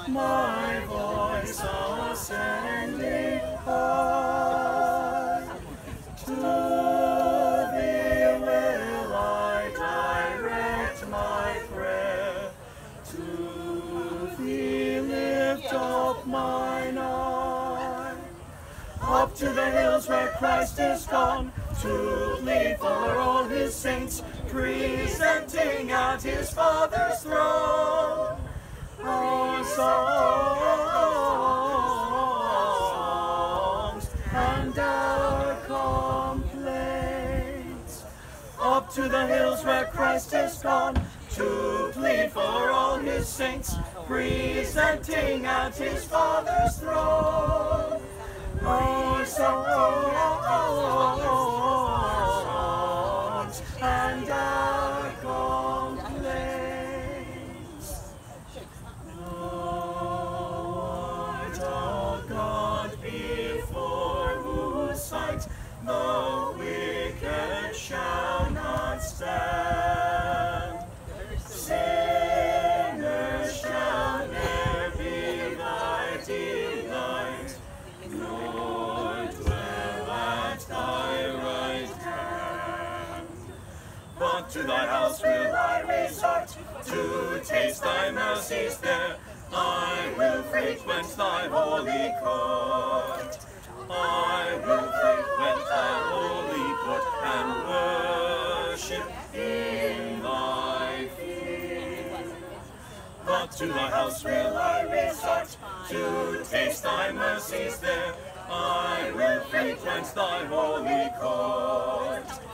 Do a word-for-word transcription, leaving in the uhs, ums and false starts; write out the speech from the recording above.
my voice ascending high. To thee will I direct my prayer, to thee lift up mine eye. Up to the hills where Christ is gone, to plead for all his saints, presenting at his Father's throne our songs and our complaints. Up to the hills where Christ is gone, to plead for all his saints, presenting at his Father's throne our songs and our complaints. Lord of God, before whose sight the wicked shall not stand, sinners shall ne'er be thy delight, nor dwell at thy right hand. But to thy house will I resort, to taste thy mercies there. I will frequent thy holy court. I will frequent thy holy court and worship in thy fear. But to thy house will I resort, to taste thy mercies there. I will frequent thy holy court.